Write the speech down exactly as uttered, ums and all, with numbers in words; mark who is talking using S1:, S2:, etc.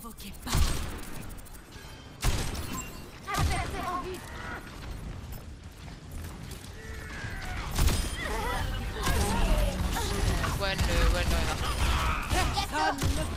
S1: provoquez pas.
S2: One, euh, one, ouais, non.
S1: Personne ne